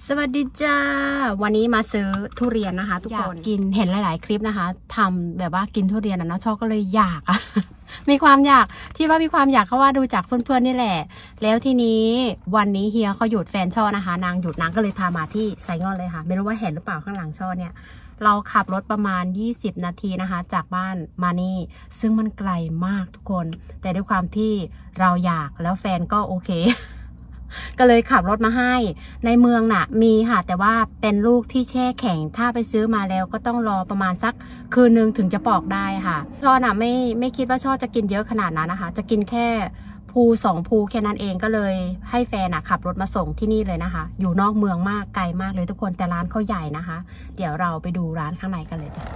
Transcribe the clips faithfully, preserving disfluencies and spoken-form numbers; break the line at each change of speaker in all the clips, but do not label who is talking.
สวัสดีจ้าวันนี้มาซื้อทุเรียนนะคะทุกคนกินเห็นหลายๆคลิปนะคะทำแบบว่ากินทุเรียนนะเนาะชอบก็เลยอยากอะ มีความอยากที่ว่ามีความอยากเพราะว่าดูจากเพื่อนๆนี่แหละแล้วทีนี้วันนี้เฮียเขาหยุดแฟนช่อนะคะนางหยุดนางก็เลยพามาที่ไซงอนเลยค่ะไม่รู้ว่าเห็นหรือเปล่าข้างหลังช่อเนี่ยเราขับรถประมาณยี่สิบนาทีนะคะจากบ้านมานี่ซึ่งมันไกลมากทุกคนแต่ด้วยความที่เราอยากแล้วแฟนก็โอเค ก็เลยขับรถมาให้ในเมืองน่ะมีค่ะแต่ว่าเป็นลูกที่แช่แข็งถ้าไปซื้อมาแล้วก็ต้องรอประมาณสักคืนนึงถึงจะปอกได้ค่ะช่อน่ะไม่ไม่คิดว่าช่อจะกินเยอะขนาดนั้นนะคะจะกินแค่ภูสองภูแค่นั้นเองก็เลยให้แฟนน่ะขับรถมาส่งที่นี่เลยนะคะอยู่นอกเมืองมากไกลมากเลยทุกคนแต่ร้านเขาใหญ่นะคะเดี๋ยวเราไปดูร้านข้างในกันเลยจ้ะ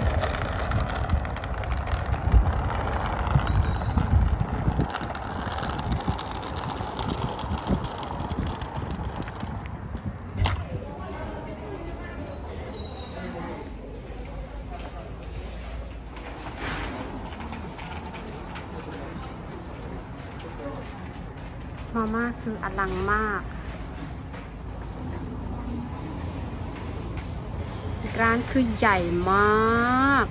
มาม่าคืออลังมากร้านคือใหญ่มาก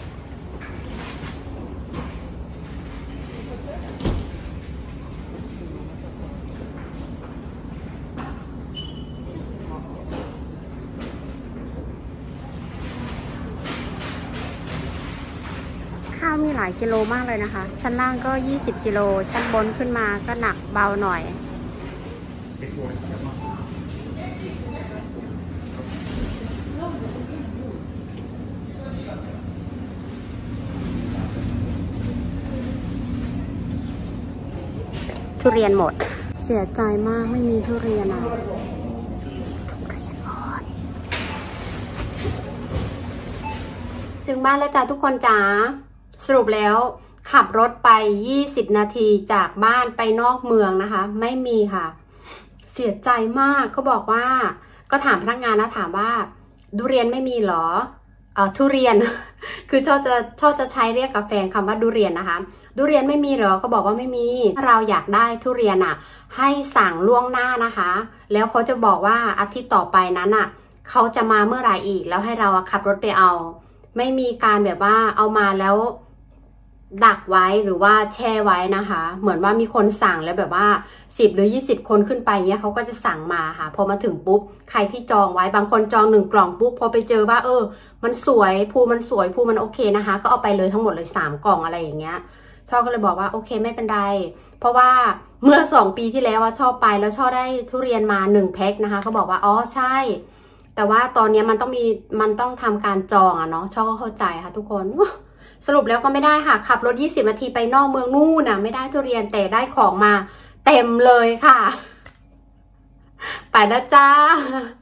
ข้าวมีหลายกิโลมากเลยนะคะชั้นล่างก็ยี่สิบกิโลชั้นบนขึ้นมาก็หนักเบาหน่อยทุเรียนหมดเสียใจมากไม่มีทุเรียนอ่ะทุเรียนหมดถึงบ้านแล้วจ้าทุกคนจ๋าสรุปแล้วขับรถไปยี่สิบนาทีจากบ้านไปนอกเมืองนะคะไม่มีค่ะเสียใจมากเขาบอกว่าก็ถามพนักงานนะถามว่าทุเรียนไม่มีหรอเอ่อทุเรียน คือชอบจะชอบจะใช้เรียกกับแฟนคำว่าทุเรียนนะคะทุเรียนไม่มีหรอเขาบอกว่าไม่มีถ้าเราอยากได้ทุเรียนอ่ะให้สั่งล่วงหน้านะคะแล้วเขาจะบอกว่าอาทิตย์ต่อไปนั้นอ่ะเขาจะมาเมื่อไหร่อีกแล้วให้เราขับรถไปเอาไม่มีการแบบว่าเอามาแล้วดักไว้หรือว่าแช่ไว้นะคะเหมือนว่ามีคนสั่งแล้วแบบว่าสิบหรือยี่สิบคนขึ้นไปเนี้ยเขาก็จะสั่งมาค่ะพอมาถึงปุ๊บใครที่จองไว้บางคนจองหนึ่งกล่องปุ๊บพอไปเจอว่าเออมันสวยภูมันสวยภูมันโอเคนะคะก็เอาไปเลยทั้งหมดเลยสามกล่องอะไรอย่างเงี้ยชอบก็เลยบอกว่าโอเคไม่เป็นไรเพราะว่าเมื่อสองปีที่แล้วว่าชอบไปแล้วชอบได้ทุเรียนมาหนึ่งแพ็คนะคะเขาบอกว่าอ๋อใช่แต่ว่าตอนนี้มันต้องมีมันต้องทำการจองอะเนาะชอบก็เข้าใจค่ะทุกคนสรุปแล้วก็ไม่ได้ค่ะขับรถยี่สิบนาทีไปนอกเมืองนู่นน่ะไม่ได้ทุเรียนแต่ได้ของมาเต็มเลยค่ะไปแล้วจ้า